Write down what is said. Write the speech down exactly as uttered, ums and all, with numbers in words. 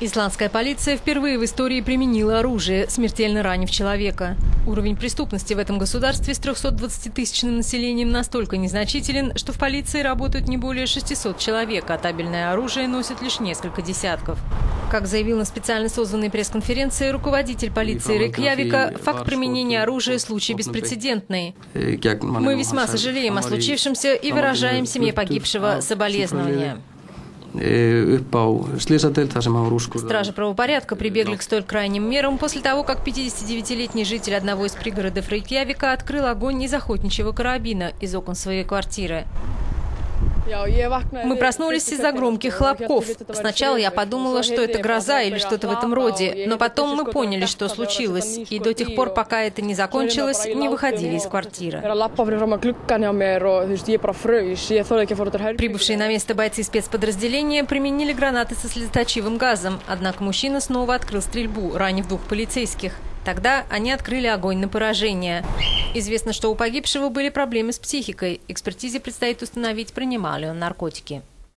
Исландская полиция впервые в истории применила оружие, смертельно ранив человека. Уровень преступности в этом государстве с трёхсотдвадцатитысячным населением настолько незначителен, что в полиции работают не более шестисот человек, а табельное оружие носят лишь несколько десятков. Как заявил на специально созванной пресс-конференции руководитель полиции Рейкьявика, факт применения оружия – случай беспрецедентный. Мы весьма сожалеем о случившемся и выражаем семье погибшего соболезнования. Стражи правопорядка прибегли к столь крайним мерам после того, как пятидесятидевятилетний житель одного из пригородов Рейкьявика открыл огонь из охотничьего карабина из окон своей квартиры. Мы проснулись из-за громких хлопков. Сначала я подумала, что это гроза или что-то в этом роде, но потом мы поняли, что случилось, и до тех пор, пока это не закончилось, не выходили из квартиры. Прибывшие на место бойцы спецподразделения применили гранаты со слезоточивым газом, однако мужчина снова открыл стрельбу, ранив двух полицейских. Тогда они открыли огонь на поражение. Известно, что у погибшего были проблемы с психикой. Экспертизе предстоит установить, принимал ли он наркотики.